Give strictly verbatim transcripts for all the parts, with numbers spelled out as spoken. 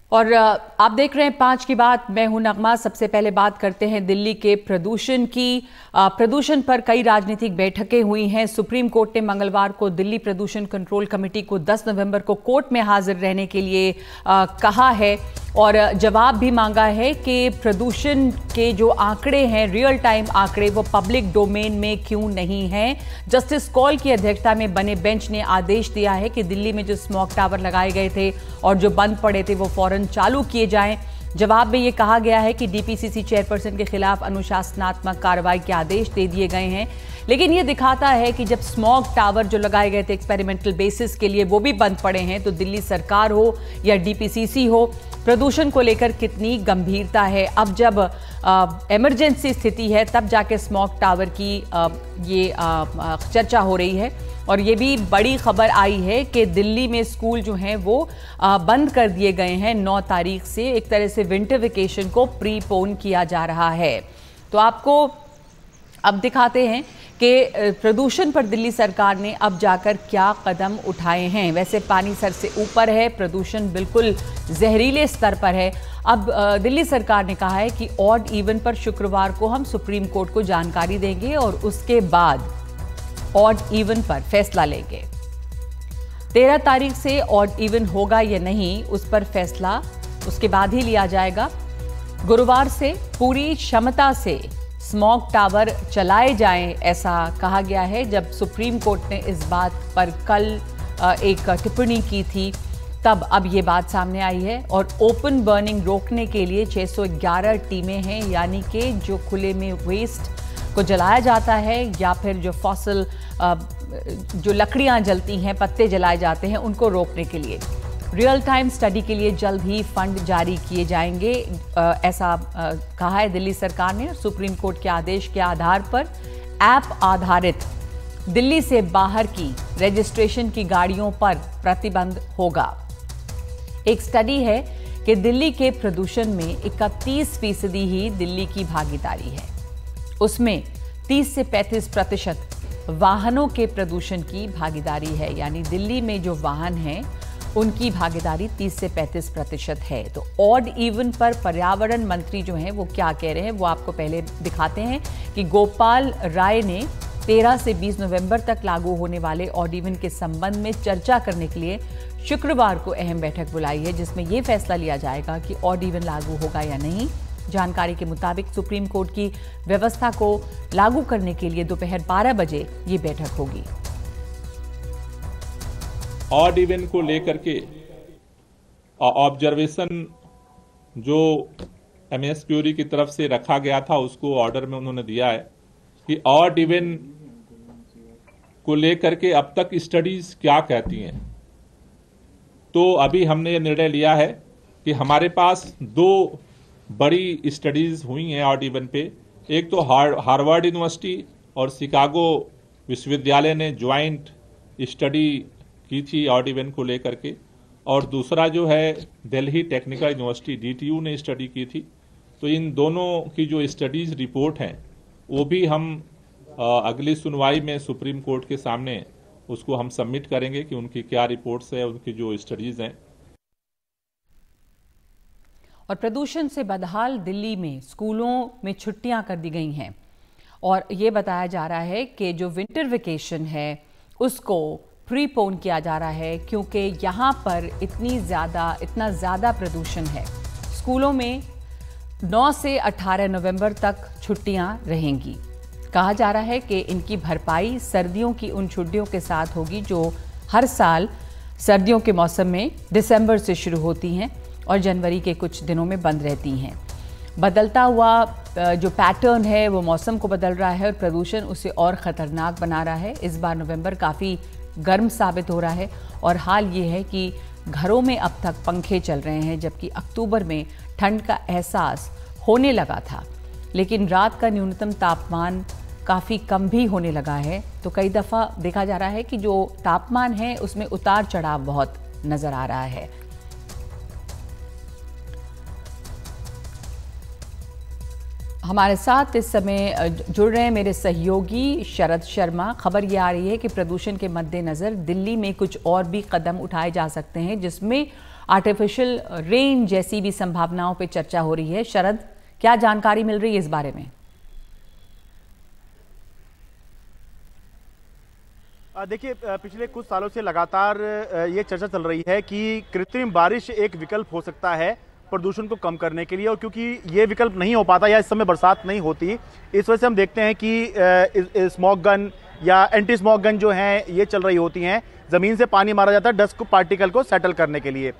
और आप देख रहे हैं पांच की बात, मैं हूं नगमा। सबसे पहले बात करते हैं दिल्ली के प्रदूषण की। प्रदूषण पर कई राजनीतिक बैठकें हुई हैं। सुप्रीम कोर्ट ने मंगलवार को दिल्ली प्रदूषण कंट्रोल कमेटी को दस नवंबर को कोर्ट में हाजिर रहने के लिए आ, कहा है और जवाब भी मांगा है कि प्रदूषण के जो आंकड़े हैं, रियल टाइम आंकड़े, वो पब्लिक डोमेन में क्यों नहीं हैं। जस्टिस कौल की अध्यक्षता में बने बेंच ने आदेश दिया है कि दिल्ली में जो स्मॉग टावर लगाए गए थे और जो बंद पड़े थे वो फौरन चालू किए जाएं। जवाब में ये कहा गया है कि डीपीसीसी चेयरपर्सन के खिलाफ अनुशासनात्मक कार्रवाई के आदेश दे दिए गए हैं। लेकिन ये दिखाता है कि जब स्मॉग टावर जो लगाए गए थे एक्सपेरिमेंटल बेसिस के लिए वो भी बंद पड़े हैं, तो दिल्ली सरकार हो या डीपीसीसी हो, प्रदूषण को लेकर कितनी गंभीरता है। अब जब इमरजेंसी स्थिति है तब जाके स्मॉग टावर की आ, ये आ, चर्चा हो रही है। और ये भी बड़ी खबर आई है कि दिल्ली में स्कूल जो हैं वो आ, बंद कर दिए गए हैं नौ तारीख से। एक तरह से विंटर वेकेशन को प्रीपोन किया जा रहा है। तो आपको अब दिखाते हैं कि प्रदूषण पर दिल्ली सरकार ने अब जाकर क्या कदम उठाए हैं। वैसे पानी सर से ऊपर है, प्रदूषण बिल्कुल जहरीले स्तर पर है। अब दिल्ली सरकार ने कहा है कि ऑड इवन पर शुक्रवार को हम सुप्रीम कोर्ट को जानकारी देंगे और उसके बाद ऑड इवन पर फैसला लेंगे। तेरह तारीख से ऑड इवन होगा या नहीं, उस पर फैसला उसके बाद ही लिया जाएगा। गुरुवार से पूरी क्षमता से स्मॉग टावर चलाए जाएं, ऐसा कहा गया है। जब सुप्रीम कोर्ट ने इस बात पर कल एक टिप्पणी की थी तब अब ये बात सामने आई है। और ओपन बर्निंग रोकने के लिए छह सौ ग्यारह टीमें हैं, यानी कि जो खुले में वेस्ट को जलाया जाता है या फिर जो फॉसिल जो लकड़ियां जलती हैं, पत्ते जलाए जाते हैं, उनको रोकने के लिए। रियल टाइम स्टडी के लिए जल्द ही फंड जारी किए जाएंगे, ऐसा कहा है दिल्ली सरकार ने। सुप्रीम कोर्ट के आदेश के आधार पर ऐप आधारित दिल्ली से बाहर की रजिस्ट्रेशन की गाड़ियों पर प्रतिबंध होगा। एक स्टडी है कि दिल्ली के प्रदूषण में इकतीस फीसदी ही दिल्ली की भागीदारी है। उसमें तीस से पैंतीस प्रतिशत वाहनों के प्रदूषण की भागीदारी है, यानी दिल्ली में जो वाहन हैं उनकी भागीदारी तीस से पैंतीस प्रतिशत है। तो ऑड इवन पर पर्यावरण मंत्री जो हैं वो क्या कह रहे हैं वो आपको पहले दिखाते हैं कि गोपाल राय ने तेरह से बीस नवंबर तक लागू होने वाले ऑड इवन के संबंध में चर्चा करने के लिए शुक्रवार को अहम बैठक बुलाई है, जिसमें यह फैसला लिया जाएगा कि ऑड इवन लागू होगा या नहीं। जानकारी के मुताबिक सुप्रीम कोर्ट की व्यवस्था को लागू करने के लिए दोपहर बारह बजे ये बैठक होगी। ऑड इवन को लेकर के ऑब्जर्वेशन जो एमएस क्यूरी की तरफ से रखा गया था उसको ऑर्डर में उन्होंने दिया है कि ऑड इवन को लेकर के अब तक स्टडीज क्या कहती हैं। तो अभी हमने ये निर्णय लिया है कि हमारे पास दो बड़ी स्टडीज हुई हैं ऑड इवन पे। एक तो हार्वर्ड यूनिवर्सिटी और शिकागो विश्वविद्यालय ने ज्वाइंट स्टडी की थी ऑड इवन को लेकर के, और दूसरा जो है दिल्ली टेक्निकल यूनिवर्सिटी डीटीयू ने स्टडी की थी। तो इन दोनों की जो स्टडीज रिपोर्ट हैं वो भी हम अगली सुनवाई में सुप्रीम कोर्ट के सामने उसको हम सबमिट करेंगे कि उनकी क्या रिपोर्ट्स है, उनकी जो स्टडीज हैं। और प्रदूषण से बदहाल दिल्ली में स्कूलों में छुट्टियां कर दी गई हैं और ये बताया जा रहा है कि जो विंटर वेकेशन है उसको प्रीपोन किया जा रहा है, क्योंकि यहाँ पर इतनी ज़्यादा इतना ज़्यादा प्रदूषण है। स्कूलों में नौ से अठारह नवंबर तक छुट्टियाँ रहेंगी। कहा जा रहा है कि इनकी भरपाई सर्दियों की उन छुट्टियों के साथ होगी जो हर साल सर्दियों के मौसम में दिसंबर से शुरू होती हैं और जनवरी के कुछ दिनों में बंद रहती हैं। बदलता हुआ जो पैटर्न है वो मौसम को बदल रहा है और प्रदूषण उसे और ख़तरनाक बना रहा है। इस बार नवंबर काफ़ी गर्म साबित हो रहा है और हाल ये है कि घरों में अब तक पंखे चल रहे हैं, जबकि अक्टूबर में ठंड का एहसास होने लगा था, लेकिन रात का न्यूनतम तापमान काफ़ी कम भी होने लगा है। तो कई दफ़ा देखा जा रहा है कि जो तापमान है उसमें उतार चढ़ाव बहुत नज़र आ रहा है। हमारे साथ इस समय जुड़ रहे हैं मेरे सहयोगी शरद शर्मा। खबर ये आ रही है कि प्रदूषण के मद्देनज़र दिल्ली में कुछ और भी कदम उठाए जा सकते हैं, जिसमें आर्टिफिशियल रेन जैसी भी संभावनाओं पर चर्चा हो रही है। शरद, क्या जानकारी मिल रही है इस बारे में? देखिए, पिछले कुछ सालों से लगातार ये चर्चा चल रही है कि कृत्रिम बारिश एक विकल्प हो सकता है प्रदूषण को कम करने के लिए, और क्योंकि ये विकल्प नहीं हो पाता या इस समय बरसात नहीं होती, इस वजह से हम देखते हैं कि स्मॉग गन या एंटी स्मॉग गन जो हैं ये चल रही होती हैं। ज़मीन से पानी मारा जाता है डस्ट पार्टिकल को सेटल करने के लिए।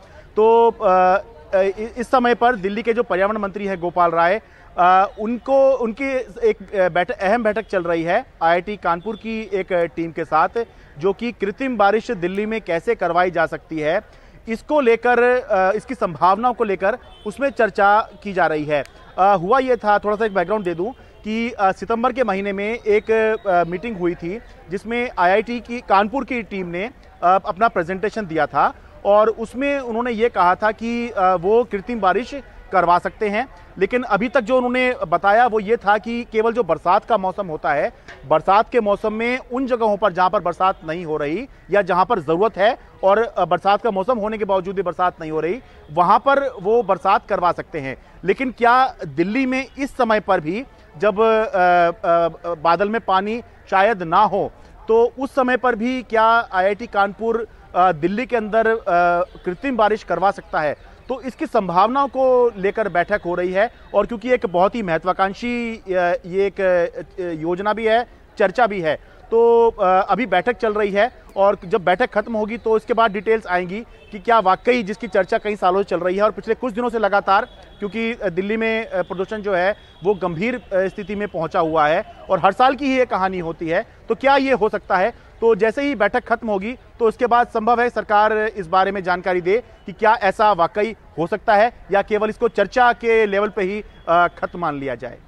तो इस समय पर दिल्ली के जो पर्यावरण मंत्री हैं गोपाल राय, आ, उनको उनकी एक बैठक अहम बैठक चल रही है आईआईटी कानपुर की एक टीम के साथ, जो कि कृत्रिम बारिश दिल्ली में कैसे करवाई जा सकती है इसको लेकर, इसकी संभावनाओं को लेकर उसमें चर्चा की जा रही है। आ, हुआ ये था, थोड़ा सा एक बैकग्राउंड दे दूं कि आ, सितंबर के महीने में एक आ, मीटिंग हुई थी जिसमें आईआईटी की कानपुर की टीम ने आ, अपना प्रेजेंटेशन दिया था, और उसमें उन्होंने ये कहा था कि आ, वो कृत्रिम बारिश करवा सकते हैं। लेकिन अभी तक जो उन्होंने बताया वो ये था कि केवल जो बरसात का मौसम होता है, बरसात के मौसम में उन जगहों पर जहां पर बरसात नहीं हो रही या जहां पर ज़रूरत है और बरसात का मौसम होने के बावजूद भी बरसात नहीं हो रही, वहां पर वो बरसात करवा सकते हैं। लेकिन क्या दिल्ली में इस समय पर भी जब आ, आ, बादल में पानी शायद ना हो, तो उस समय पर भी क्या आईआईटी कानपुर आ, दिल्ली के अंदर कृत्रिम बारिश करवा सकता है? तो इसकी संभावनाओं को लेकर बैठक हो रही है, और क्योंकि एक बहुत ही महत्वाकांक्षी ये एक योजना भी है, चर्चा भी है, तो अभी बैठक चल रही है, और जब बैठक खत्म होगी तो इसके बाद डिटेल्स आएंगी कि क्या वाकई जिसकी चर्चा कई सालों से चल रही है और पिछले कुछ दिनों से लगातार, क्योंकि दिल्ली में प्रदूषण जो है वो गंभीर स्थिति में पहुंचा हुआ है और हर साल की ही ये कहानी होती है, तो क्या ये हो सकता है? तो जैसे ही बैठक खत्म होगी तो उसके बाद संभव है सरकार इस बारे में जानकारी दे कि क्या ऐसा वाकई हो सकता है या केवल इसको चर्चा के लेवल पे ही खत्म मान लिया जाए।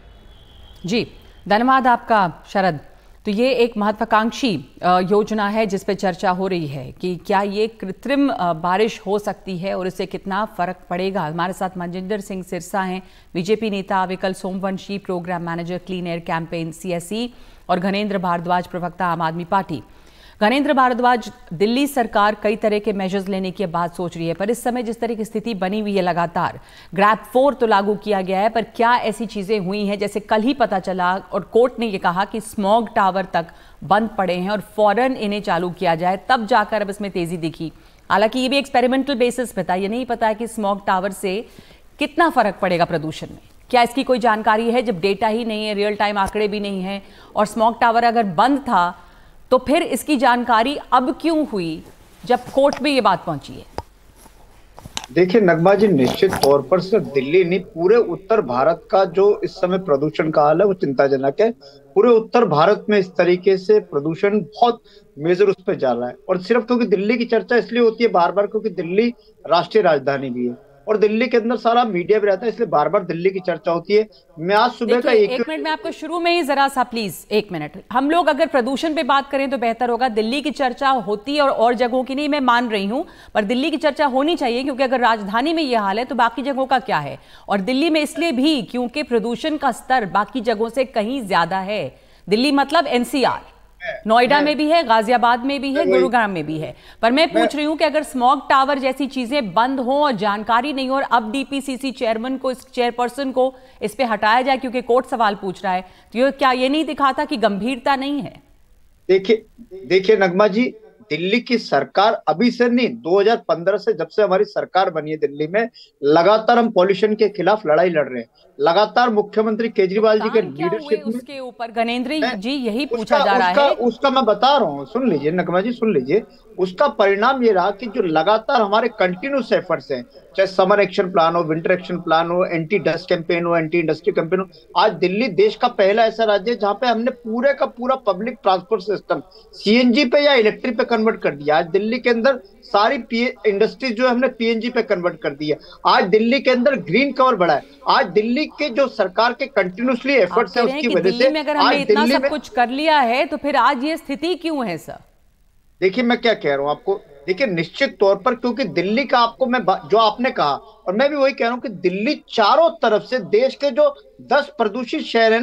जी, धन्यवाद आपका शरद। तो ये एक महत्वाकांक्षी योजना है जिस पे चर्चा हो रही है कि क्या ये कृत्रिम बारिश हो सकती है और इससे कितना फर्क पड़ेगा। हमारे साथ मनजिंदर सिंह सिरसा हैं, बीजेपी नेता, Vikal Somvanshi, programme manager clean air campaign CSE, और घनेंद्र भारद्वाज, प्रवक्ता आम आदमी पार्टी। घनेंद्र भारद्वाज, दिल्ली सरकार कई तरह के मेजर्स लेने की बात सोच रही है, पर इस समय जिस तरह की स्थिति बनी हुई है, लगातार ग्रैब फोर तो लागू किया गया है, पर क्या ऐसी चीजें हुई हैं जैसे कल ही पता चला और कोर्ट ने यह कहा कि स्मॉग टावर तक बंद पड़े हैं और फौरन इन्हें चालू किया जाए, तब जाकर अब इसमें तेजी दिखी। हालांकि ये भी एक्सपेरिमेंटल बेसिस पे था, ये नहीं पता है कि स्मॉग टावर से कितना फर्क पड़ेगा प्रदूषण में। क्या इसकी कोई जानकारी है? जब डेटा ही नहीं है, रियल टाइम आंकड़े भी नहीं है, और स्मॉग टावर अगर बंद था तो फिर इसकी जानकारी अब क्यों हुई जब कोर्ट में ये बात पहुंची है? देखिए नगमा जी, निश्चित तौर पर सिर्फ दिल्ली नहीं, पूरे उत्तर भारत का जो इस समय प्रदूषण का हाल है वो चिंताजनक है। पूरे उत्तर भारत में इस तरीके से प्रदूषण बहुत मेजर उस पर जा रहा है, और सिर्फ क्योंकि दिल्ली की चर्चा इसलिए होती है बार बार क्योंकि दिल्ली राष्ट्रीय राजधानी भी है और दिल्ली के अंदर सारा मीडिया भी रहता है, इसलिए बार बार दिल्ली की चर्चा होती है। मैं आज सुबह का एक, एक मिनट में आपको शुरू में ही जरा सा प्लीज एक मिनट, हम लोग अगर प्रदूषण पे बात करें तो बेहतर होगा। दिल्ली की चर्चा होती है और और जगहों की नहीं, मैं मान रही हूं, पर दिल्ली की चर्चा होनी चाहिए क्योंकि अगर राजधानी में यह हाल है तो बाकी जगहों का क्या है? और दिल्ली में इसलिए भी क्योंकि प्रदूषण का स्तर बाकी जगहों से कहीं ज्यादा है। दिल्ली मतलब एनसीआर, नोएडा में भी है, गाजियाबाद में भी है, गुरुग्राम में भी है। पर मैं पूछ रही हूं कि अगर स्मॉग टावर जैसी चीजें बंद हो और जानकारी नहीं हो और अब डीपीसीसी चेयरमैन को, इस चेयरपर्सन को इस पे हटाया जाए क्योंकि कोर्ट सवाल पूछ रहा है, तो ये क्या ये नहीं दिखाता कि गंभीरता नहीं है? देखिए देखिए नगमा जी, दिल्ली की सरकार अभी से नहीं, दो हज़ार पंद्रह से जब से हमारी सरकार बनी है दिल्ली में, लगातार हम पॉल्यूशन के खिलाफ लड़ाई लड़ रहे हैं। लगातार मुख्यमंत्री केजरीवाल जी के लीडरशिप में उसके ऊपर घनेंद्र जी यही पूछा उसका, जा रहा उसका, है उसका मैं बता रहा हूँ, सुन लीजिए नगमा जी, सुन लीजिए। उसका परिणाम ये रहा कि जो लगातार हमारे कंटिन्यूस एफर्ट्स हैं, चाहे समर एक्शन प्लान हो, विंटर एक्शन प्लान हो, एंटी डस्ट कैंपेन हो, एंटी इंडस्ट्री कैंपेन हो, आज दिल्ली देश का पहला ऐसा राज्य है जहां पे हमने पूरे का पूरा पब्लिक ट्रांसपोर्ट सिस्टम सीएनजी पे या इलेक्ट्रिक पे कन्वर्ट कर दिया। आज दिल्ली के अंदर सारी इंडस्ट्रीज जो हमने पीएनजी पे कन्वर्ट कर दी है। आज दिल्ली के अंदर ग्रीन कवर बढ़ा है। आज दिल्ली के जो सरकार के कंटिन्यूसली एफर्ट्स है उसकी वजह से अगर हमने इतना सब कुछ कर लिया है तो फिर आज ये स्थिति क्यों है सर? देखिए मैं क्या कह रहा हूं आपको, देखिए निश्चित तौर पर क्योंकि दिल्ली का आपको मैं जो आपने कहा और मैं भी वही कह रहा हूं कि दिल्ली चारों तरफ से देश के जो दस प्रदूषित शहर है ना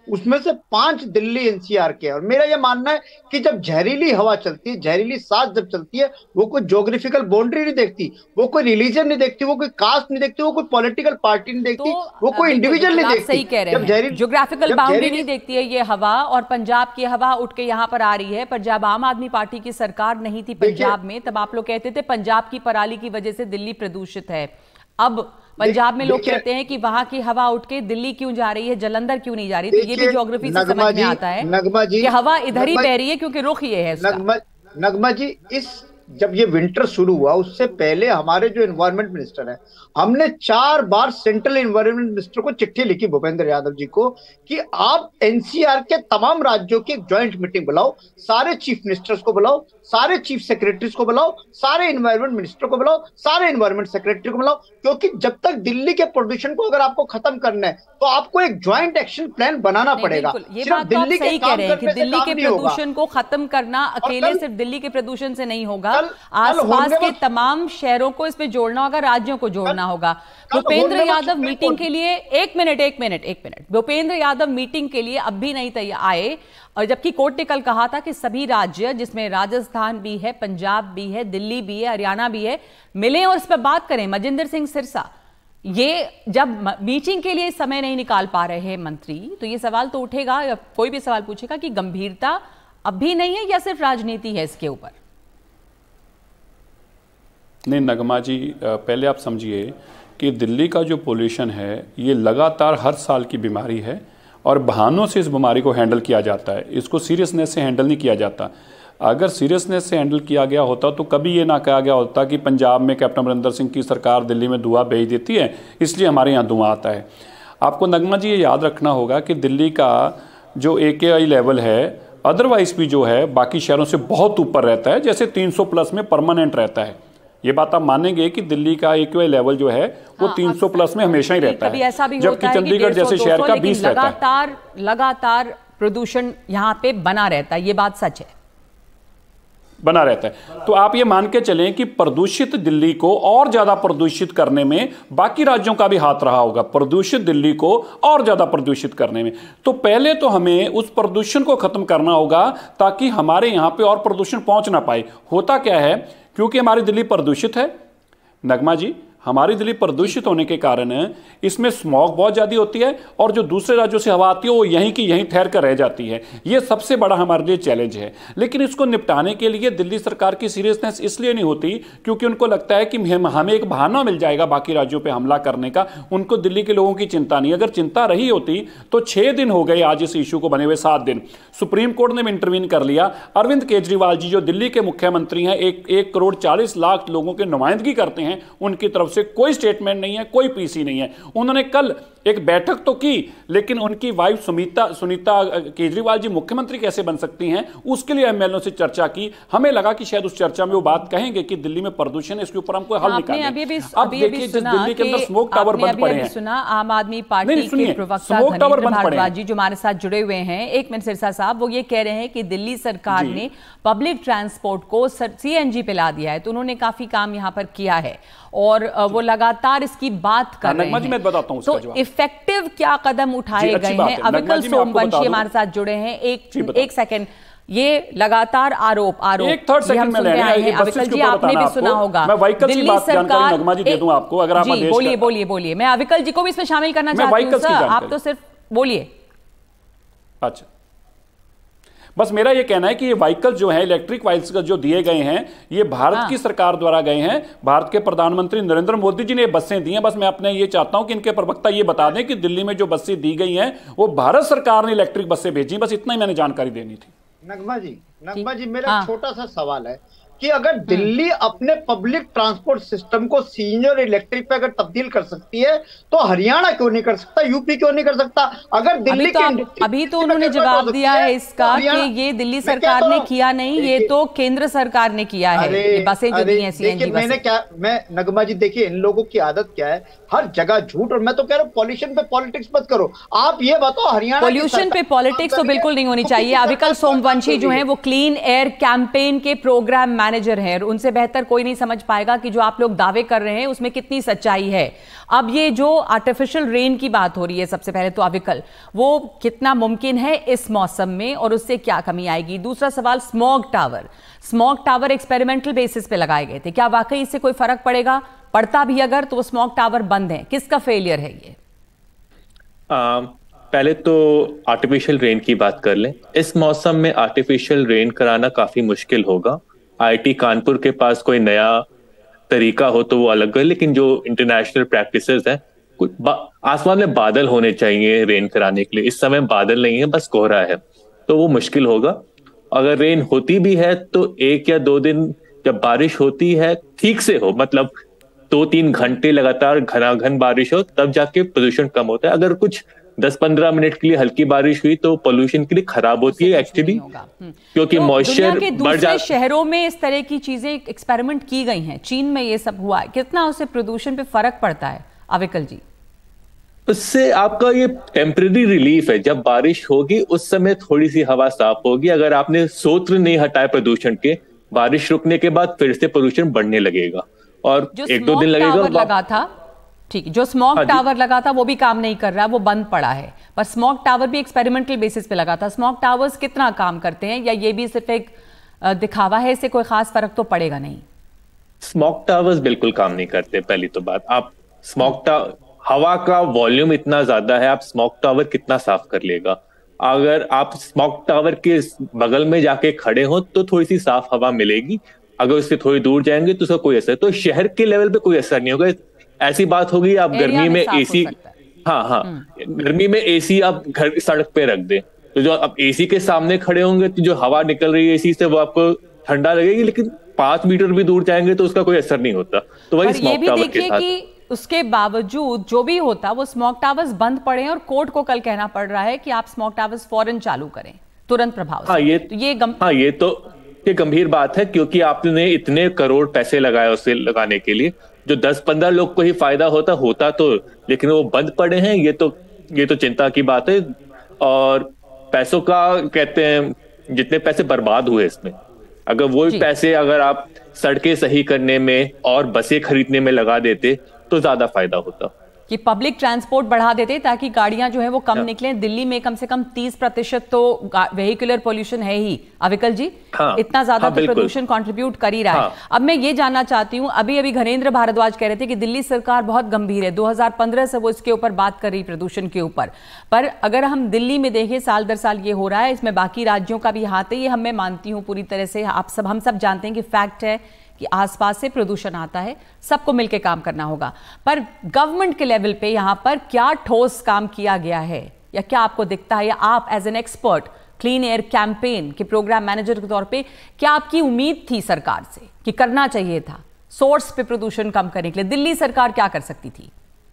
उसमें से पांच दिल्ली एनसीआर के हैं। और मेरा यह मानना है कि जब जहरीली हवा चलती है, जहरीली सांस जब चलती है, वो कोई ज्योग्राफिकल बाउंड्री नहीं देखती, वो कोई रिलीजन नहीं देखती, वो कोई कास्ट नहीं देखती, वो कोई पॉलिटिकल पार्टी नहीं देखती, तो वो कोई इंडिविजुअल नहीं देखती। सही कह रहे हैं, ज्योग्राफिकल बाउंड्री नहीं देखती है ये हवा। और पंजाब की हवा उठ के यहाँ पर आ रही है। पर जब आम आदमी पार्टी की सरकार नहीं थी पंजाब में, तब आप लोग कहते थे पंजाब की पराली की वजह से दिल्ली प्रदूषित है। अब पंजाब में लोग कहते हैं कि वहां की हवा उठ के दिल्ली क्यों जा रही है, जलंधर क्यों नहीं जा रही। तो ये भी ज्योग्राफी से समझ में आता है नगमा जी, कि हवा इधर ही बह रही है क्योंकि रुख ये है इसका। नगमा, नगमा जी, इस जब ये विंटर शुरू हुआ उससे पहले हमारे जो एनवायरमेंट मिनिस्टर है, हमने चार बार सेंट्रल एनवायरमेंट मिनिस्टर को चिट्ठी लिखी, भूपेंद्र यादव जी को, कि आप एनसीआर के तमाम राज्यों की एक ज्वाइंट मीटिंग बुलाओ, सारे चीफ मिनिस्टर्स को बुलाओ, सारे चीफ सेक्रेटरीज को बुलाओ, सारे एनवायरमेंट मिनिस्टर को बुलाओ, सारे एनवायरमेंट सेक्रेटरी को बुलाओ, क्योंकि जब तक दिल्ली के प्रदूषण को अगर आपको खत्म करना है तो आपको एक ज्वाइंट एक्शन प्लान बनाना पड़ेगा। ये बात तो आप सही कह रहे हैं कि दिल्ली के प्रदूषण को खत्म करना अकेले सिर्फ दिल्ली के प्रदूषण से नहीं होगा, आसपास के तमाम शहरों को इसमें जोड़ना होगा, राज्यों को जोड़ना होगा। भूपेंद्र यादव मीटिंग के लिए एक मिनट एक मिनट एक मिनट भूपेंद्र यादव मीटिंग के लिए अब भी नहीं तैयार आए, और जबकि कोर्ट ने कल कहा था कि सभी राज्य, जिसमें राजस्थान भी है, पंजाब भी है, दिल्ली भी है, हरियाणा भी है, मिले और इस पर बात करें। मजिंदर सिंह सिरसा, ये जब मीटिंग के लिए समय नहीं निकाल पा रहे हैं मंत्री, तो ये सवाल तो उठेगा, या कोई भी सवाल पूछेगा कि गंभीरता अब भी नहीं है या सिर्फ राजनीति है इसके ऊपर। नहीं नगमा जी, पहले आप समझिए कि दिल्ली का जो पोल्यूशन है ये लगातार हर साल की बीमारी है और बहानों से इस बीमारी को हैंडल किया जाता है, इसको सीरियसनेस से हैंडल नहीं किया जाता। अगर सीरियसनेस से हैंडल किया गया होता तो कभी ये ना कहा गया होता कि पंजाब में कैप्टन अमरिंदर सिंह की सरकार दिल्ली में धुआं भेज देती है, इसलिए हमारे यहाँ धुआं आता है। आपको नगमा जी ये याद रखना होगा कि दिल्ली का जो ए के आई लेवल है अदरवाइज भी जो है बाकी शहरों से बहुत ऊपर रहता है, जैसे तीन सौ प्लस में परमानेंट रहता है। ये बात आप मानेंगे कि दिल्ली का ए के आई लेवल जो है वो हाँ, तीन सौ प्लस में हमेशा ही रहता है, जबकि चंडीगढ़ जैसे शहर का बीस रहता है। लगातार लगातार प्रदूषण यहाँ पे बना रहता है, ये बात सच है, बना रहता है। तो आप ये मान के चलें कि प्रदूषित दिल्ली को और ज्यादा प्रदूषित करने में बाकी राज्यों का भी हाथ रहा होगा, प्रदूषित दिल्ली को और ज्यादा प्रदूषित करने में। तो पहले तो हमें उस प्रदूषण को खत्म करना होगा ताकि हमारे यहां पे और प्रदूषण पहुंच ना पाए। होता क्या है, क्योंकि हमारी दिल्ली प्रदूषित है नगमा जी, हमारी दिल्ली प्रदूषित होने के कारण इसमें स्मॉग बहुत ज़्यादा होती है और जो दूसरे राज्यों से हवा आती है वो यहीं की यहीं ठहर कर रह जाती है। ये सबसे बड़ा हमारे लिए चैलेंज है। लेकिन इसको निपटाने के लिए दिल्ली सरकार की सीरियसनेस इसलिए नहीं होती क्योंकि उनको लगता है कि हमें एक बहाना मिल जाएगा बाकी राज्यों पर हमला करने का। उनको दिल्ली के लोगों की चिंता नहीं। अगर चिंता रही होती तो छः दिन हो गए आज इस इशू को बने हुए, सात दिन सुप्रीम कोर्ट ने भी इंटरवीन कर लिया। अरविंद केजरीवाल जी जो दिल्ली के मुख्यमंत्री हैं, एक एक करोड़ चालीस लाख लोगों की नुमाइंदगी करते हैं, उनकी तरफ से कोई स्टेटमेंट नहीं है, कोई पीसी नहीं है। उन्होंने कल एक बैठक तो की, लेकिन उनकी वाइफ सुनीता सुनीता केजरीवाल जी मुख्यमंत्री कैसे बन सकती हैं उसके लिए एमएलओ से चर्चा की। हमें लगा कि शायद उस चर्चा में वो बात कहेंगे कि दिल्ली में प्रदूषण है, इसके ऊपर हम कोई हल निकालें। अभी भी, अब देखिए जिस दिल्ली के अंदर स्मोक टावर बंद पड़े हैं, सुना आम आदमी पार्टी के प्रवक्ता धर्मेंद्र भारद्वाज जी जो हमारे साथ जुड़े हुए हैं, एक मिनट सिरसा साहब, वो ये कह रहे हैं कि दिल्ली सरकार ने पब्लिक ट्रांसपोर्ट को सीएनजी पे ला दिया है, तो उन्होंने काफी काम यहाँ पर किया है और वो लगातार इसकी बात कर रहे हैं। मैं बताता हूं तो इफेक्टिव क्या कदम उठाए गए हैं? अविकल सोमवंशी हमारे साथ जुड़े हैं, एक एक सेकंड। ये लगातार आरोप आरोप एक थर्ड सेकंड में लेने हैं। अविकल जी आपने भी सुना होगा, मैं व्हीकल की बात जानकारी नगमा जी दे दूं आपको, अगर आप आदेश बोलिए बोलिए बोलिए। मैं अविकल जी को भी इसमें शामिल करना चाहती हूं सर, आप तो सिर्फ बोलिए। अच्छा, बस मेरा ये कहना है कि ये व्हीकल जो है इलेक्ट्रिक व्हीकल्स जो दिए गए हैं ये भारत हाँ। की सरकार द्वारा गए हैं। भारत के प्रधानमंत्री नरेंद्र मोदी जी ने ये बसें दी हैं। बस मैं अपने ये चाहता हूं कि इनके प्रवक्ता ये बता दें कि दिल्ली में जो बसें दी गई हैं वो भारत सरकार ने इलेक्ट्रिक बसें भेजी। बस इतना ही मैंने जानकारी देनी थी। नगमा जी नगमा जी मेरा हाँ। छोटा सा सवाल है कि अगर दिल्ली अपने पब्लिक ट्रांसपोर्ट सिस्टम को सीनियर इलेक्ट्रिक पे अगर तब्दील कर सकती है तो हरियाणा क्यों नहीं कर सकता, यूपी क्यों नहीं कर सकता? अगर दिल्ली अभी तो, अभी तो उन्होंने जवाब दिया है इसका तो कि ये दिल्ली सरकार ने किया नहीं, ये तो केंद्र सरकार ने किया है। ये बसें जो दी हैं सीएनजी बसें। मैंने क्या मैं नगमा जी देखिए, इन लोगों की आदत क्या है, हर जगह झूठ। और मैं तो कह रहा हूँ पॉल्यूशन पे पॉलिटिक्स मत करो। आप ये बताओ हरियाणा पॉल्यूशन पे पॉलिटिक्स तो बिल्कुल नहीं होनी चाहिए। अविकल सोमवंशी जो है वो क्लीन एयर कैंपेन के प्रोग्राम मैनेजर हैं, उनसे बेहतर कोई नहीं समझ पाएगा कि जो आप लोग दावे कर रहे हैं उसमें कितनी सच्चाई है। अब ये जो आर्टिफिशियल रेन की बात हो रही है, सबसे पहले तो अविकल, वो कितना मुमकिन है इस मौसम में और उससे क्या कमी आएगी? दूसरा सवाल, smog tower smog tower experimental basis पे लगाए गए थे, क्या वाकई इससे कोई फर्क पड़ेगा? पड़ता भी अगर तो वो स्मॉग टावर बंद है, किसका फेलियर है ये? आ, पहले तो आर्टिफिशियल रेन की बात कर लें। इस मौसम में आर्टिफिशियल रेन कराना काफी मुश्किल होगा। आईआईटी कानपुर के पास कोई नया तरीका हो तो वो अलग है, लेकिन जो इंटरनेशनल प्रैक्टिसेस हैं, आसमान में बादल होने चाहिए रेन कराने के लिए। इस समय बादल नहीं है, बस कोहरा है, तो वो मुश्किल होगा। अगर रेन होती भी है तो एक या दो दिन जब बारिश होती है ठीक से हो, मतलब दो तीन घंटे लगातार घनाघन बारिश हो, तब जाके प्रदूषण कम होता है। अगर कुछ दस पंद्रह मिनट के लिए हल्की बारिश हुई तो पोल्यूशन के लिए खराब होती है एक्चुअली, क्योंकि मॉइस्चर बढ़ जाता है। शहरों में इस तरह की चीजें एक्सपेरिमेंट की गई हैं, चीन में ये सब हुआ है, कितना उससे प्रदूषण पे फर्क पड़ता है अविकल जी? उससे आपका ये टेम्परेरी रिलीफ है। जब बारिश होगी उस समय थोड़ी सी हवा साफ होगी। अगर आपने सूत्र नहीं हटाए प्रदूषण के, बारिश रुकने के बाद फिर से प्रदूषण बढ़ने लगेगा और एक दो दिन लगेगा। लगा था ठीक, जो स्मॉग टावर लगा था वो भी काम नहीं कर रहा, वो बंद पड़ा है, पर स्मॉग टावर भी एक्सपेरिमेंटल बेसिस पे लगा था। स्मॉग टावर्स कितना काम करते हैं, या ये भी सिर्फ एक दिखावा है, इससे कोई खास फर्क तो पड़ेगा नहीं? स्मॉग टावर्स बिल्कुल काम नहीं करते। पहली तो बात, आप स्मॉग टावर, हवा का वॉल्यूम इतना ज्यादा है, आप स्मॉग टावर कितना साफ कर लेगा? अगर आप स्मॉग टावर के बगल में जाके खड़े हो तो थोड़ी सी साफ हवा मिलेगी, अगर उससे थोड़ी दूर जाएंगे तो उसका कोई असर, तो शहर के लेवल पे कोई असर नहीं होगा। ऐसी बात होगी आप गर्मी में एसी, हाँ हाँ गर्मी में एसी आप घर सड़क पे रख दें, तो जो आप एसी के सामने खड़े होंगे तो जो हवा निकल रही है एसी से वो आपको ठंडा लगेगी, लेकिन पांच मीटर भी दूर जाएंगे तो उसका कोई असर नहीं होता। तो वही स्मॉग टावर के साथ कि उसके बावजूद जो भी होता, वो स्मॉग टावर्स बंद पड़े हैं और कोर्ट को कल कहना पड़ रहा है कि आप स्मॉग टावर्स फौरन चालू करें, तुरंत प्रभाव से। हाँ ये तो ये गम... हाँ ये तो ये गंभीर बात है, क्योंकि आपने इतने करोड़ पैसे लगाए उसे लगाने के लिए, जो दस पंद्रह लोग को ही फायदा होता होता तो, लेकिन वो बंद पड़े हैं। ये तो ये तो चिंता की बात है। और पैसों का कहते हैं, जितने पैसे बर्बाद हुए इसमें, अगर वो पैसे अगर आप सड़कें सही करने में और बसें खरीदने में लगा देते तो ज्यादा फायदा होता। कि पब्लिक ट्रांसपोर्ट बढ़ा देते ताकि गाड़ियां जो है वो कम निकलें। दिल्ली में कम से कम तीस प्रतिशत तो वेहिकुलर पोल्यूशन है ही अविकल जी, हाँ, इतना ज्यादा हाँ, तो प्रदूषण कंट्रीब्यूट कर ही रहा हाँ, है। अब मैं ये जानना चाहती हूँ, अभी अभी घनेंद्र भारद्वाज कह रहे थे कि दिल्ली सरकार बहुत गंभीर है, दो हज़ार पंद्रह से वो इसके ऊपर बात कर रही प्रदूषण के ऊपर, पर अगर हम दिल्ली में देखें साल दर साल ये हो रहा है, इसमें बाकी राज्यों का भी हाथ है, ये हम मैं मानती हूँ पूरी तरह से। आप सब हम सब जानते हैं कि फैक्ट है कि आसपास से प्रदूषण आता है, सबको मिलकर काम करना होगा, पर गवर्नमेंट के लेवल पे यहां पर क्या ठोस काम किया गया है, या क्या आपको दिखता है, या आप as an expert clean air campaign के प्रोग्राम मैनेजर के तौर पे क्या आपकी उम्मीद थी सरकार से कि करना चाहिए था सोर्स पे प्रदूषण कम करने के लिए? दिल्ली सरकार क्या कर सकती थी?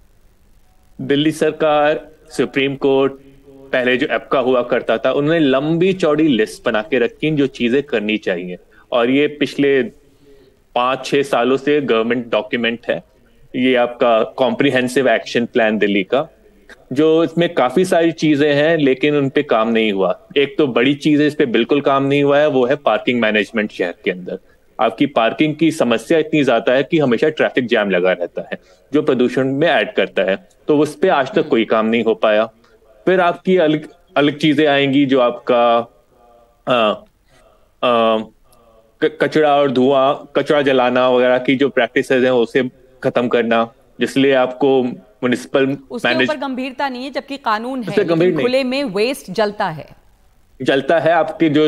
दिल्ली सरकार, सुप्रीम कोर्ट, पहले जो एप्का हुआ करता था, उन्होंने लंबी चौड़ी लिस्ट बना के रखी जो चीजें करनी चाहिए, और ये पिछले पांच छह सालों से गवर्नमेंट डॉक्यूमेंट है। ये आपका कॉम्प्रिहेंसिव एक्शन प्लान दिल्ली का, जो इसमें काफी सारी चीजें हैं लेकिन उन पे काम नहीं हुआ। एक तो बड़ी चीज है इस पे बिल्कुल काम नहीं हुआ है, वो है पार्किंग मैनेजमेंट। शहर के अंदर आपकी पार्किंग की समस्या इतनी ज्यादा है कि हमेशा ट्रैफिक जैम लगा रहता है, जो प्रदूषण में ऐड करता है, तो उस पे आज तक कोई काम नहीं हो पाया। फिर आपकी अलग अलग चीजें आएंगी, जो आपका आ, आ, कचरा और धुआं, कचरा जलाना वगैरह की जो प्रैक्टिसेस हैं उसे खत्म करना, जिसलिए आपको म्युनिसिपल मैनेज ऊपर गंभीरता नहीं है, जबकि कानून है, लेकिन खुले में वेस्ट जलता है जलता है आपकी जो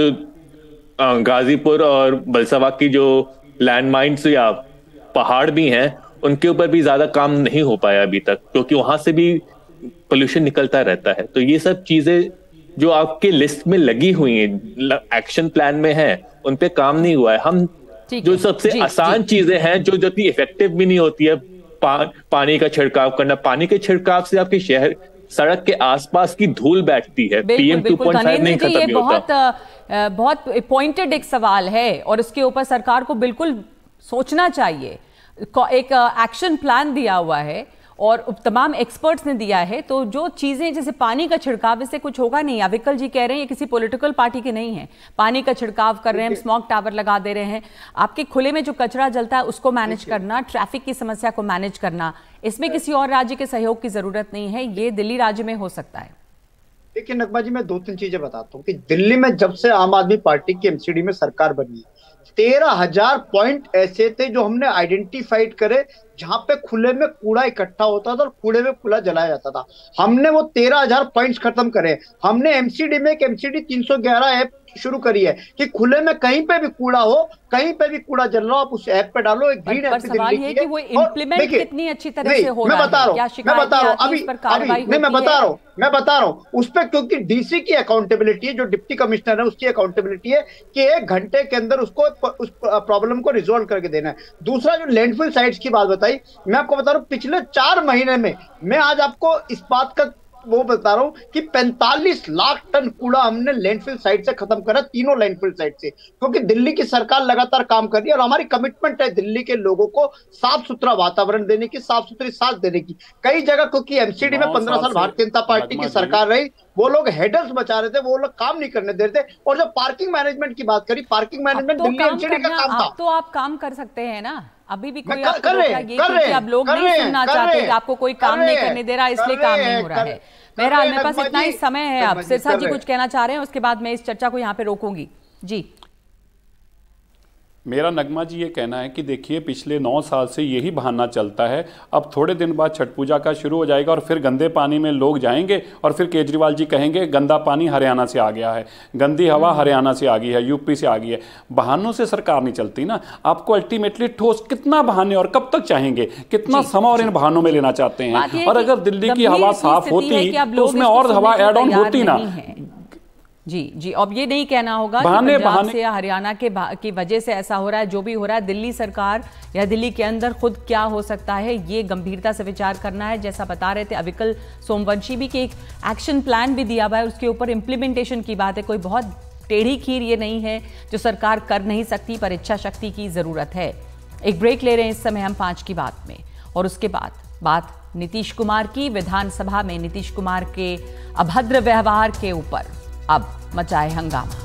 गाजीपुर और बलसवा की जो लैंडमाइंस या पहाड़ भी हैं, उनके ऊपर भी ज्यादा काम नहीं हो पाया अभी तक, क्योंकि वहां से भी पोल्यूशन निकलता रहता है। तो ये सब चीजें जो आपके लिस्ट में लगी हुई हैं, एक्शन प्लान में है, उन पे काम नहीं हुआ है। हम जो सबसे जी, आसान जी, चीजें हैं, जो जो इतनी इफेक्टिव भी नहीं होती है, पा, पानी का छिड़काव करना। पानी के छिड़काव से आपके शहर सड़क के आसपास की धूल बैठती है, पीएम टू पॉइंट फाइव नहीं खत्म नहीं होता। बहुत बहुत पॉइंटेड एक सवाल है और इसके ऊपर सरकार को बिल्कुल सोचना चाहिए। एक एक्शन प्लान दिया हुआ है और तमाम एक्सपर्ट्स ने दिया है। तो जो चीजें जैसे पानी का छिड़काव, इससे कुछ होगा नहीं। अविकल जी कह रहे हैं ये किसी पॉलिटिकल पार्टी के नहीं है, पानी का छिड़काव कर रहे हैं, स्मोक टावर लगा दे रहे हैं। आपके खुले में जो कचरा जलता है उसको मैनेज करना, ट्रैफिक की समस्या को मैनेज करना, इसमें किसी और राज्य के सहयोग की जरूरत नहीं है, ये दिल्ली राज्य में हो सकता है। देखिए नगमा जी, मैं दो तीन चीजें बताता हूँ कि दिल्ली में जब से आम आदमी पार्टी की एमसीडी में सरकार बनी है, तेरह हजार पॉइंट ऐसे थे जो हमने आइडेंटिफाइड करे जहां पे खुले में कूड़ा इकट्ठा होता था और कूड़े में कूड़ा जलाया जाता था। हमने वो तेरह हजार पॉइंट्स खत्म करे। हमने एमसीडी में एक एमसीडी तीन सौ ग्यारह ऐप शुरू करी है कि खुले में कहीं पे भी कूड़ा हो, कहीं पे भी कूड़ा जल रहा हो, आप उस ऐप पे डालो। एक ग्रीन ऐप सवाल ये कि वो इम्प्लीमेंट कितनी अच्छी तरह से हो रहा है, मैं बता रहा हूँ मैं बता रहा हूँ अभी नहीं मैं बता रहा हूँ मैं बता रहा हूँ उस पर, क्योंकि डीसी की अकाउंटेबिलिटी है, जो डिप्टी कमिश्नर है उसकी अकाउंटेबिलिटी है कि एक घंटे के अंदर उसको उस प्रॉब्लम को रिजोल्व करके देना है। दूसरा, जो लैंडफिल साइट्स की बात बताई, मैं आपको बता रहा हूँ पिछले चार महीने में, मैं आज आपको इस बात का वो बता रहा हूं कि पैंतालीस लाख टन कूड़ा हमने लैंडफिल साइट से खत्म करा, तीनों लैंडफिल साइट से, क्योंकि दिल्ली की सरकार लगातार काम कर रही है और हमारी कमिटमेंट है दिल्ली के लोगों को साफ सुथरा वातावरण देने की, साफ सुथरी सांस देने की। कई जगह, क्योंकि एमसीडी में पंद्रह साल भारतीय जनता पार्टी की सरकार रही, वो लोग हेडर्स बचा रहे थे, वो लोग काम नहीं करने दे रहे थे। और जब पार्किंग मैनेजमेंट की बात करी, पार्किंग मैनेजमेंट दिल्ली एमसीडी का काम था। तो आप काम कर सकते हैं ना, अभी भी कोई आपको कर रहे हैं, कर रहे हैं, आप लोग नहीं सुनना चाहते कि आपको कोई काम नहीं करने दे रहा, इसलिए काम नहीं हो रहा है। बहरहाल मेरे पास इतना ही समय है। अब सिरसा जी कुछ कहना चाह रहे हैं, उसके बाद मैं इस चर्चा को यहाँ पे रोकूंगी। जी, मेरा नगमा जी ये कहना है कि देखिए पिछले नौ साल से यही बहाना चलता है। अब थोड़े दिन बाद छठ पूजा का शुरू हो जाएगा और फिर गंदे पानी में लोग जाएंगे और फिर केजरीवाल जी कहेंगे गंदा पानी हरियाणा से आ गया है, गंदी हवा हरियाणा से आ गई है, यूपी से आ गई है। बहानों से सरकार नहीं चलती ना। आपको अल्टीमेटली ठोस कितना बहाने और कब तक चाहेंगे, कितना समय और इन बहानों में लेना चाहते हैं। और अगर दिल्ली की हवा साफ होती तो उसमें और हवा एड ऑन होती ना। जी जी, अब ये नहीं कहना होगा कि पंजाब से या हरियाणा के की वजह से ऐसा हो रहा है। जो भी हो रहा है, दिल्ली सरकार या दिल्ली के अंदर खुद क्या हो सकता है, ये गंभीरता से विचार करना है। जैसा बता रहे थे अविकल सोमवंशी भी कि एक एक्शन प्लान भी दिया हुआ है, उसके ऊपर इम्प्लीमेंटेशन की बात है। कोई बहुत टेढ़ी खीर ये नहीं है जो सरकार कर नहीं सकती, पर इच्छा शक्ति की जरूरत है। एक ब्रेक ले रहे हैं इस समय हम पांच की बात में, और उसके बाद बात नीतीश कुमार की। विधानसभा में नीतीश कुमार के अभद्र व्यवहार के ऊपर अब मचाए हंगामा।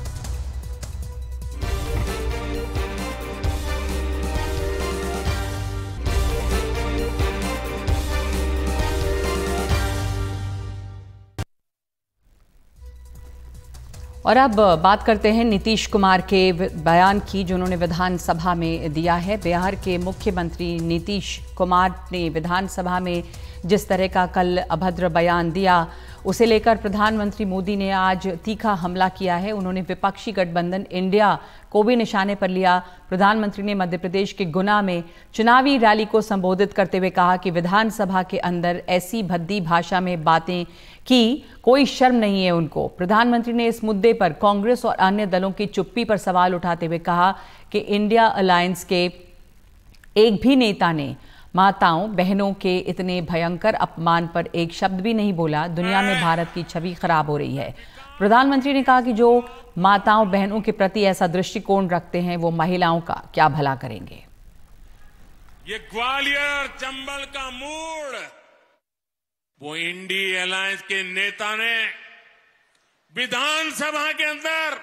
और अब बात करते हैं नीतीश कुमार के बयान की जो उन्होंने विधानसभा में दिया है। बिहार के मुख्यमंत्री नीतीश कुमार ने विधानसभा में जिस तरह का कल अभद्र बयान दिया, उसे लेकर प्रधानमंत्री मोदी ने आज तीखा हमला किया है। उन्होंने विपक्षी गठबंधन इंडिया को भी निशाने पर लिया। प्रधानमंत्री ने मध्य प्रदेश के गुना में चुनावी रैली को संबोधित करते हुए कहा कि विधानसभा के अंदर ऐसी भद्दी भाषा में बातें की, कोई शर्म नहीं है उनको। प्रधानमंत्री ने इस मुद्दे पर कांग्रेस और अन्य दलों की चुप्पी पर सवाल उठाते हुए कहा कि इंडिया अलायंस के एक भी नेता ने माताओं बहनों के इतने भयंकर अपमान पर एक शब्द भी नहीं बोला। दुनिया में भारत की छवि खराब हो रही है। प्रधानमंत्री ने कहा कि जो माताओं बहनों के प्रति ऐसा दृष्टिकोण रखते हैं वो महिलाओं का क्या भला करेंगे। ये ग्वालियर चंबल का मूड वो इंडिया अलायंस के नेता ने विधानसभा के अंदर,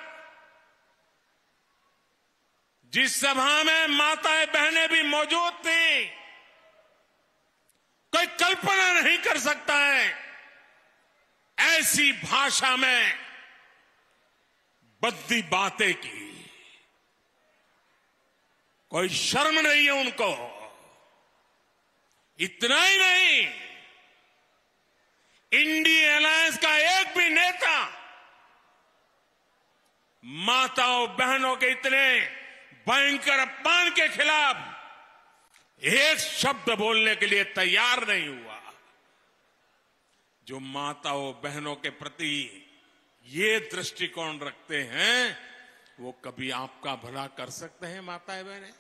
जिस सभा में माताएं बहनें भी मौजूद थी, कोई कल्पना नहीं कर सकता है ऐसी भाषा में बद्दी बातें की। कोई शर्म नहीं है उनको। इतना ही नहीं, इंडिया अलायंस का एक भी नेता माताओं बहनों के इतने भयंकर अपमान के खिलाफ एक शब्द बोलने के लिए तैयार नहीं हुआ। जो माताओं बहनों के प्रति ये दृष्टिकोण रखते हैं वो कभी आपका भला कर सकते हैं माताएं बहनें?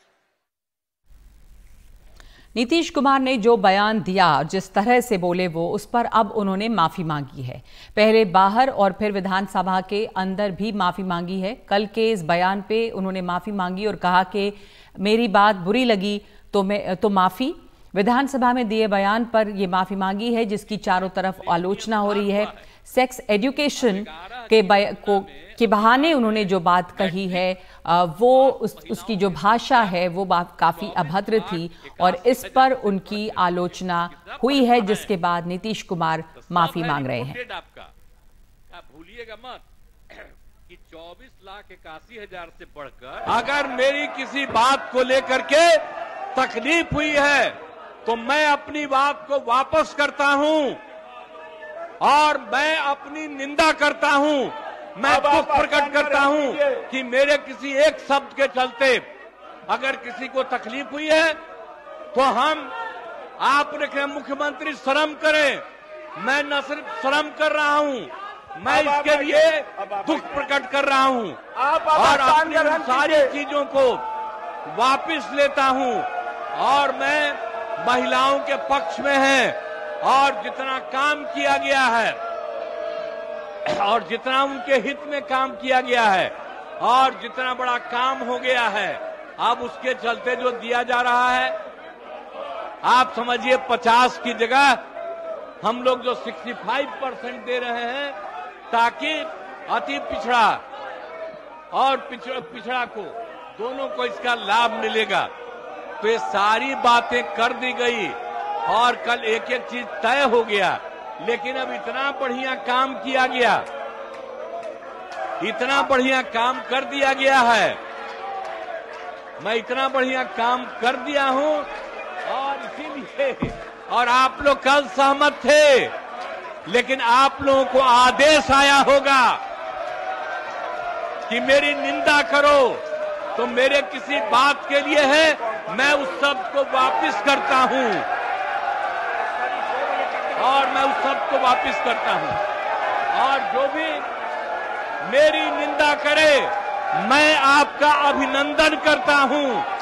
नीतीश कुमार ने जो बयान दिया, जिस तरह से बोले वो, उस पर अब उन्होंने माफी मांगी है। पहले बाहर और फिर विधानसभा के अंदर भी माफी मांगी है। कल के इस बयान पे उन्होंने माफी मांगी और कहा कि मेरी बात बुरी लगी तो मैं तो माफी। विधानसभा में दिए बयान पर ये माफी मांगी है, जिसकी चारों तरफ आलोचना हो रही है। सेक्स एजुकेशन के को के बहाने उन्होंने जो बात कही है वो उस, उसकी जो भाषा है वो बात काफी अभद्र थी और इस पर उनकी आलोचना हुई है, जिसके बाद नीतीश कुमार माफी मांग रहे हैं। भूलिएगा मत कि चौबीस लाख इक्यासी हजार से बढ़कर अगर मेरी किसी बात को लेकर के तकलीफ हुई है तो मैं अपनी बात को वापस करता हूं और मैं अपनी निंदा करता हूं। मैं दुख प्रकट करता हूं कि मेरे किसी एक शब्द के चलते अगर किसी को तकलीफ हुई है तो हम आपने मुख्यमंत्री शर्म करें। मैं न सिर्फ शर्म कर रहा हूं, मैं इसके लिए दुख प्रकट कर रहा हूं और अपनी उन सारी चीजों को वापस लेता हूं और मैं महिलाओं के पक्ष में है और जितना काम किया गया है और जितना उनके हित में काम किया गया है और जितना बड़ा काम हो गया है, अब उसके चलते जो दिया जा रहा है, आप समझिए पचास की जगह हम लोग जो पैंसठ परसेंट दे रहे हैं ताकि अति पिछड़ा और पिछड़ा, पिछड़ा को दोनों को इसका लाभ मिलेगा। तो ये सारी बातें कर दी गई और कल एक एक चीज तय हो गया, लेकिन अब इतना बढ़िया काम किया गया, इतना बढ़िया काम कर दिया गया है, मैं इतना बढ़िया काम कर दिया हूं और इसीलिए और आप लोग कल सहमत थे, लेकिन आप लोगों को आदेश आया होगा कि मेरी निंदा करो, तो मेरे किसी बात के लिए है, मैं उस शब्द को वापस करता हूं और मैं उस शब्द को वापस करता हूं और जो भी मेरी निंदा करे मैं आपका अभिनंदन करता हूं।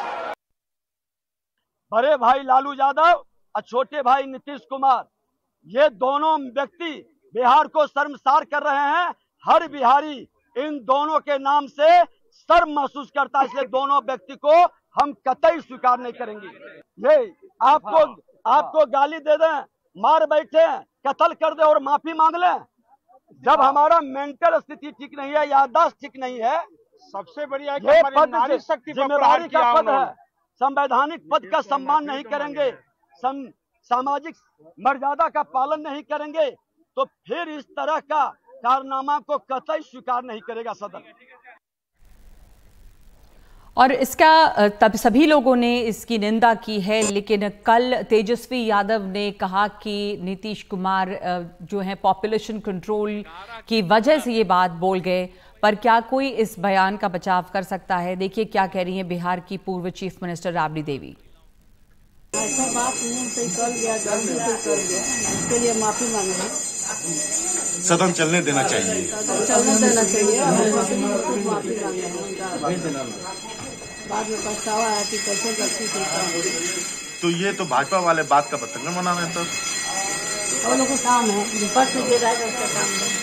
बड़े भाई लालू यादव और छोटे भाई नीतीश कुमार, ये दोनों व्यक्ति बिहार को शर्मसार कर रहे हैं। हर बिहारी इन दोनों के नाम से शर्म महसूस करता है, इसलिए दोनों व्यक्ति को हम कतई स्वीकार नहीं करेंगे। ये आपको आपको गाली दे दें, मार बैठे, कत्ल कर दे और माफी मांग लें, जब हमारा मेंटल स्थिति ठीक नहीं है, याददाश्त ठीक नहीं है। सबसे बढ़िया ये पद जिम्मेदारी का पद है, संवैधानिक पद का सम्मान नहीं करेंगे, सम, सामाजिक मर्यादा का पालन नहीं करेंगे, तो फिर इस तरह का कारनामा को कतई स्वीकार नहीं करेगा सदन। और इसका तब सभी लोगों ने इसकी निंदा की है, लेकिन कल तेजस्वी यादव ने कहा कि नीतीश कुमार जो है पॉपुलेशन कंट्रोल की वजह से ये बात बोल गए, पर क्या कोई इस बयान का बचाव कर सकता है? देखिए क्या कह रही हैं बिहार की पूर्व चीफ मिनिस्टर राबड़ी देवी। ऐसा बात मुंह से कर दिया, गलती से कर दिया, इसके लिए माफी मांग रहे हैं। सदन चलने देना चाहिए, सदन चलने देना चाहिए। माफी मांगे, बाद में पछतावा है कि कैसे गलती से। तो ये तो भाजपा वाले बात का पतंग मना रहे हैं, तो वो लोग को काम है, विपक्ष से दे रहा है उसका काम है।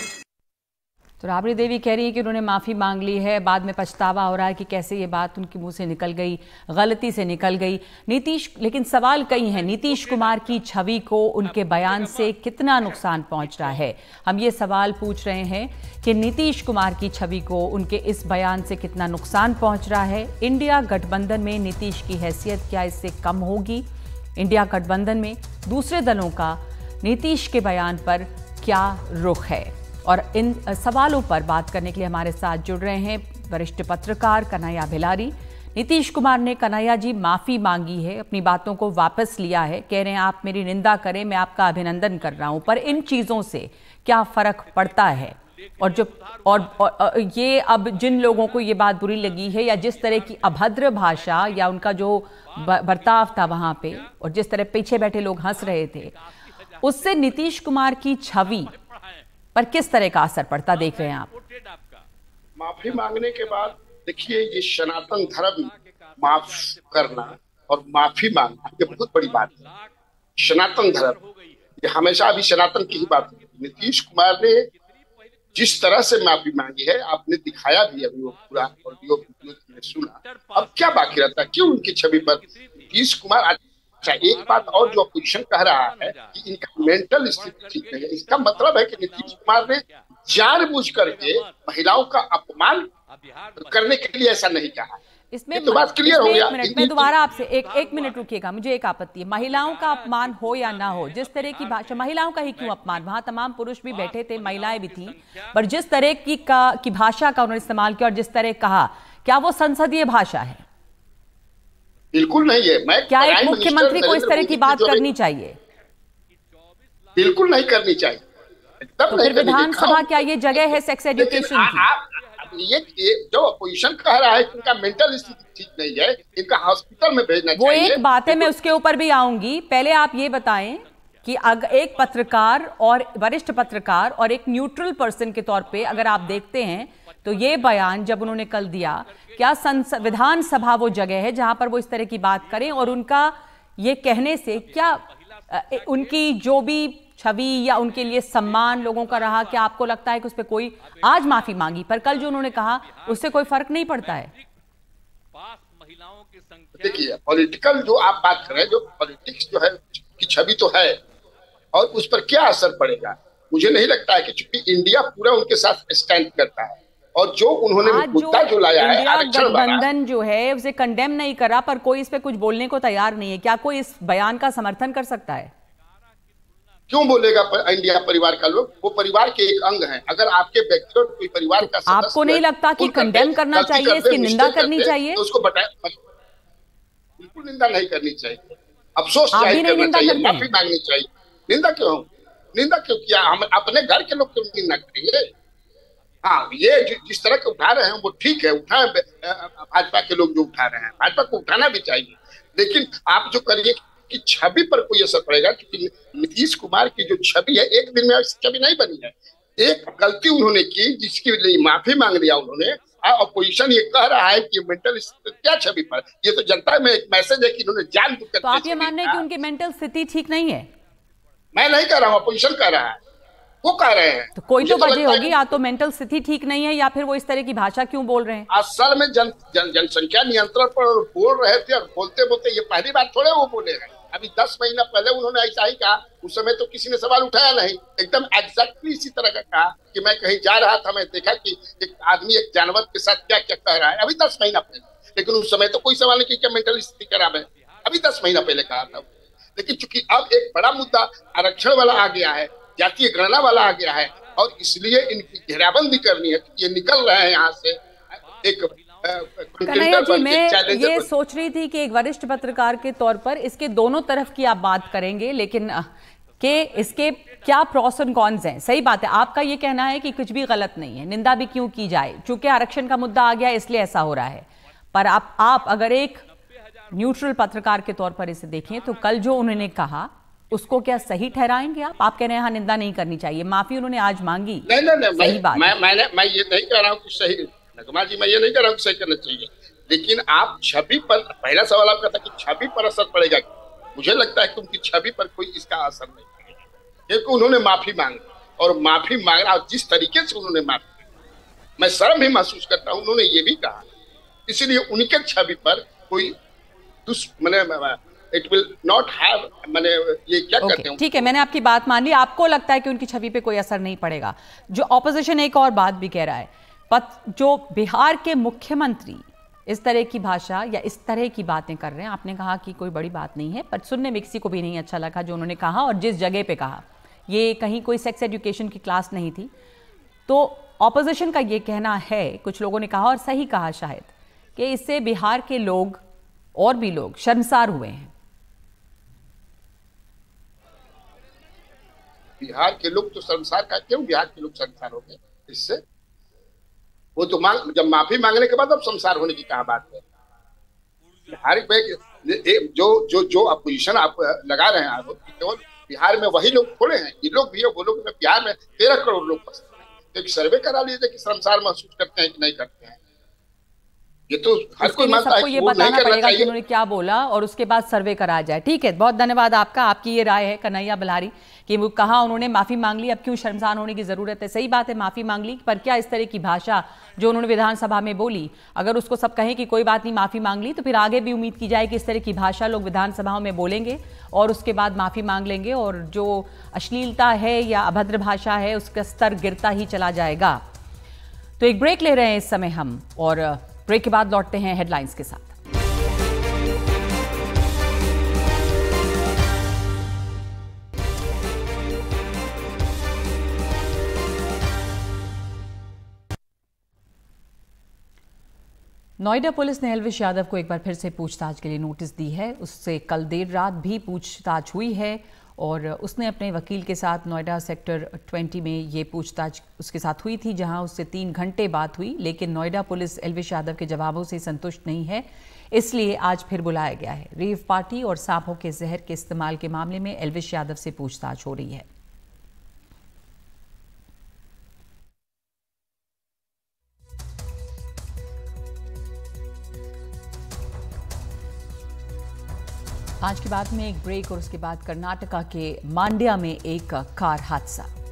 तो राबड़ी देवी कह रही है कि उन्होंने माफ़ी मांग ली है, बाद में पछतावा हो रहा है कि कैसे ये बात उनके मुंह से निकल गई, गलती से निकल गई। नीतीश, लेकिन सवाल कई हैं, नीतीश कुमार की छवि को उनके बयान से कितना नुकसान पहुंच रहा है? हम ये सवाल पूछ रहे हैं कि नीतीश कुमार की छवि को उनके इस बयान से कितना नुकसान पहुंच रहा है? इंडिया गठबंधन में नीतीश की हैसियत क्या इससे कम होगी? इंडिया गठबंधन में दूसरे दलों का नीतीश के बयान पर क्या रुख है? और इन सवालों पर बात करने के लिए हमारे साथ जुड़ रहे हैं वरिष्ठ पत्रकार कन्हैया भिलारी। नीतीश कुमार ने कन्हैया जी माफ़ी मांगी है, अपनी बातों को वापस लिया है, कह रहे हैं आप मेरी निंदा करें, मैं आपका अभिनंदन कर रहा हूं, पर इन चीज़ों से क्या फ़र्क पड़ता है? और जो और, और ये अब जिन लोगों को ये बात बुरी लगी है या जिस तरह की अभद्र भाषा या उनका जो बर्ताव था वहाँ पे और जिस तरह पीछे बैठे लोग हंस रहे थे, उससे नीतीश कुमार की छवि पर किस तरह का असर पड़ता देख रहे हैं आप? माफी मांगने के बाद देखिए, ये सनातन धर्म माफ करना और माफी मांगना ये बहुत बड़ी बात है। सनातन धर्म ये हमेशा अभी सनातन की ही बात है। नीतीश कुमार ने जिस तरह से माफी मांगी है, आपने दिखाया भी, अभी वो पूरा ऑडियो सुना, अब क्या बाकी रहता है? क्यों उनकी छवि पर नीतीश कुमार अच्छा, एक बात और जो अपोजिशन कह रहा है कि इनका मेंटल स्थिति ठीक नहीं है, इसका मतलब है कि नीतीश कुमार ने जानबूझ करके महिलाओं का अपमान करने के लिए ऐसा नहीं कहा। इसमें तो बात क्लियर हो गया। मिनट में दोबारा आपसे एक एक मिनट रुकिएगा, मुझे एक आपत्ति है। महिलाओं का अपमान हो या ना हो, जिस तरह की भाषा, महिलाओं का ही क्यों अपमान, वहां तमाम पुरुष भी बैठे थे, महिलाएं भी थी, पर जिस तरह की का की भाषा का उन्होंने इस्तेमाल किया और जिस तरह कहा, क्या वो संसदीय भाषा है? बिल्कुल नहीं है। मैं क्या एक मुख्यमंत्री को इस तरह की बात करनी चाहिए? बिल्कुल नहीं करनी चाहिए। तो फिर विधानसभा क्या ये जगह है सेक्स एजुकेशन की? ये, ये जो अपोजिशन कह रहा है कि इनका मेंटल स्थिति ठीक नहीं है, इनका हॉस्पिटल में भेजना वो चाहिए। एक बात है, मैं उसके ऊपर भी आऊंगी। पहले आप ये बताएं कि अगर एक पत्रकार और वरिष्ठ पत्रकार और एक न्यूट्रल पर्सन के तौर पे अगर आप देखते हैं तो ये बयान जब उन्होंने कल दिया, क्या विधानसभा वो जगह है जहां पर वो इस तरह की बात करें? और उनका ये कहने से क्या उनकी जो भी छवि या उनके लिए सम्मान लोगों का रहा, क्या आपको लगता है कि उस पर कोई आज माफी मांगी, पर कल जो उन्होंने कहा उससे कोई फर्क नहीं पड़ता है? देखिए, पॉलिटिकल जो आप बात कर रहे हैं, जो पॉलिटिक्स जो है की छवि तो है, और उस पर क्या असर पड़ेगा मुझे नहीं लगता है कि चूंकि इंडिया पूरा उनके साथ स्टैंड करता है, और जो उन्होंने मुद्दा जो लाया है आरक्षण वाला, गठबंधन जो है उसे कंडेम नहीं करा, पर कोई इस पे कुछ बोलने को तैयार नहीं है। क्या कोई इस बयान का समर्थन कर सकता है? क्यों बोलेगा इंडिया परिवार का लोग? वो परिवार के एक अंग हैं। अगर आपके व्यक्तिगत कोई परिवार का सदस्य, आपको नहीं लगता कि कंडेम करना चाहिए, इसकी निंदा करनी चाहिए? तो उसको बताए, बिल्कुल निंदा नहीं करनी चाहिए, अफसोस चाहिए, करना चाहिए, माफी मांगनी चाहिए। निंदा क्यों निंदा क्यों किया? हम अपने घर के लोग क्यों निंदा करेंगे? हाँ, ये जिस तरह के उठा रहे हैं वो ठीक है, उठा भाजपा के लोग जो उठा रहे हैं, भाजपा को उठाना भी चाहिए, लेकिन आप जो करिए कि छवि पर कोई असर पड़ेगा, क्योंकि नीतीश कुमार की जो छवि है एक दिन में छवि नहीं बनी है। एक गलती उन्होंने की जिसके लिए माफी मांग लिया उन्होंने, अपोजिशन ये कह रहा है कि मेंटल क्या छवि पर, ये तो जनता में एक मैसेज है कि उन्होंने जान बुझकर। तो आप ये मान रहे हैं कि उनकी मेंटल स्थिति ठीक नहीं है? मैं नहीं कह रहा हूँ, अपोजिशन कह रहा है, वो कह रहे हैं। तो कोई तो वजह होगी, या तो मेंटल स्थिति ठीक नहीं है या फिर वो इस तरह की भाषा क्यों बोल रहे हैं? असल में जन जनसंख्या नियंत्रण पर बोल रहे थे, और बोलते बोलते ये पहली बार थोड़े वो बोले हैं। अभी दस महीना पहले उन्होंने ऐसा ही कहा, उस समय तो किसी ने सवाल उठाया नहीं, एकदम एग्जैक्टली इसी तरह का कहा कि मैं कहीं जा रहा था, मैं देखा कि एक आदमी एक जानवर के साथ क्या क्या कह रहा है, अभी दस महीना पहले। लेकिन उस समय तो कोई सवाल नहीं किया मेंटल स्थिति खराब है, अभी दस महीना पहले कहा था। लेकिन चूंकि अब एक बड़ा मुद्दा आरक्षण वाला आ गया है, जातीय गणना वाला आ गया है, और इसलिए इनकी घेराबंदी करनी है, ये निकल रहे हैं यहाँ से एक कन्हैया जी, मैं ये सोच रही थी कि एक वरिष्ठ पत्रकार के तौर पर इसके दोनों तरफ की आप बात करेंगे, लेकिन के इसके क्या प्रॉस एंड कॉन्स हैं। सही बात है, आपका ये कहना है कि कुछ भी गलत नहीं है, निंदा भी क्यों की जाए, चूंकि आरक्षण का मुद्दा आ गया इसलिए ऐसा हो रहा है। पर आप आप अगर एक न्यूट्रल पत्रकार के तौर पर इसे देखें तो कल जो उन्होंने कहा उसको क्या सही ठहराएंगे आप? आप कह रहे हैं हाँ निंदा नहीं करनी चाहिए, माफी उन्होंने आज मांगी, नहीं नहीं नहीं सही बात। मैं मैंने मैं ये नहीं कह रहा हूँ कि सही, नगमा जी, मैं ये नहीं कह रहा हूँ कि सही करना चाहिए, लेकिन आप छवि पर, पहला सवाल आपका था कि छवि पर असर पड़ेगा, मुझे लगता है कि उनकी छवि पर कोई इसका असर नहीं पड़ेगा, क्योंकि उन्होंने माफी मांगी, और माफी मांगना जिस तरीके से उन्होंने माफी, मैं शर्म भी महसूस करता हूँ, उन्होंने ये भी कहा, इसलिए उनके छवि पर कोई दुश्मन इट विल नॉट हैव, मैंने ये क्या okay, कहते हैं। ठीक है, मैंने आपकी बात मान ली। आपको लगता है कि उनकी छवि पे कोई असर नहीं पड़ेगा। जो ऑपोजिशन एक और बात भी कह रहा है, पत जो बिहार के मुख्यमंत्री इस तरह की भाषा या इस तरह की बातें कर रहे हैं, आपने कहा कि कोई बड़ी बात नहीं है, पर सुनने में किसी को भी नहीं अच्छा लगा जो उन्होंने कहा, और जिस जगह पे कहा, ये कहीं कोई सेक्स एजुकेशन की क्लास नहीं थी। तो ऑपोजिशन का ये कहना है, कुछ लोगों ने कहा और सही कहा शायद, कि इससे बिहार के लोग और भी लोग शर्मसार हुए हैं। बिहार के लोग तो शर्मसार का क्यों, बिहार के लोग शर्मसार हो गए इससे? वो तो मांग, जब माफी मांगने के बाद अब शर्मसार होने की कहाँ बात है? बिहार में जो जो जो अपोजिशन आप लगा रहे हैं आप, केवल बिहार में वही लोग थोड़े हैं, ये लोग भी है, वो लोग बिहार में तेरह करोड़ लोग बसते हैं। तो एक सर्वे करा लीजिए कि शर्मसार महसूस करते हैं कि नहीं करते हैं। ये तो हर कोई मानता है सबको ये बताना पड़ेगा कि उन्होंने क्या बोला और उसके बाद सर्वे कराया जाए। ठीक है, बहुत धन्यवाद आपका। आपकी ये राय है कन्हैया बल्हारी कि वो कहा उन्होंने माफी मांग ली, अब क्यों शर्मसार होने की जरूरत है। सही बात है, माफी मांग ली, पर क्या इस तरह की भाषा जो उन्होंने विधानसभा में बोली, अगर उसको सब कहें कि कोई बात नहीं माफी मांग ली, तो फिर आगे भी उम्मीद की जाए कि इस तरह की भाषा लोग विधानसभाओं में बोलेंगे और उसके बाद माफी मांग लेंगे और जो अश्लीलता है या अभद्र भाषा है उसका स्तर गिरता ही चला जाएगा। तो एक ब्रेक ले रहे हैं इस समय हम, और ब्रेक के बाद लौटते हैं हेडलाइंस के साथ। नोएडा पुलिस ने एल्विश यादव को एक बार फिर से पूछताछ के लिए नोटिस दी है। उससे कल देर रात भी पूछताछ हुई है और उसने अपने वकील के साथ नोएडा सेक्टर बीस में ये पूछताछ उसके साथ हुई थी, जहां उससे तीन घंटे बात हुई। लेकिन नोएडा पुलिस एल्विश यादव के जवाबों से संतुष्ट नहीं है, इसलिए आज फिर बुलाया गया है। रेव पार्टी और सांपों के जहर के इस्तेमाल के मामले में एल्विश यादव से पूछताछ हो रही है। आज की बात में एक ब्रेक और उसके बाद कर्नाटका के मांड्या में एक कार हादसा।